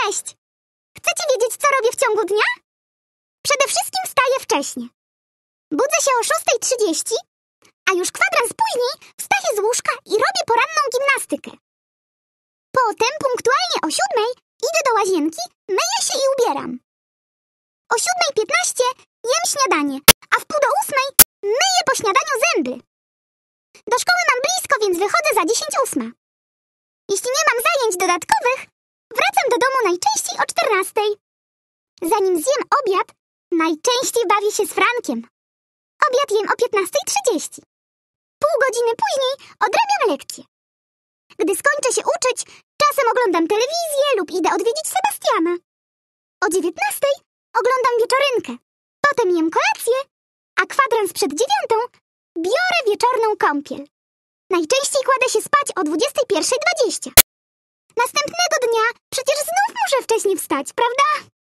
Cześć! Chcecie wiedzieć, co robię w ciągu dnia? Przede wszystkim wstaję wcześnie. Budzę się o 6:30, a już kwadrans później wstaję z łóżka i robię poranną gimnastykę. Potem punktualnie o 7:00 idę do łazienki, myję się i ubieram. O 7:15 jem śniadanie, a w 7:30 myję po śniadaniu zęby. Do szkoły mam blisko, więc wychodzę za 10:08. Jeśli nie mam zajęć dodatkowych, wracam do domu najczęściej o 14:00. Zanim zjem obiad, najczęściej bawię się z Frankiem. Obiad jem o 15:30. Pół godziny później odrabiam lekcje. Gdy skończę się uczyć, czasem oglądam telewizję lub idę odwiedzić Sebastiana. O 19:00 oglądam wieczorynkę. Potem jem kolację, a kwadrans przed 9:00 biorę wieczorną kąpiel. Najczęściej kładę się spać o 21:20. Następnego dnia przecież znów muszę wcześniej wstać, prawda?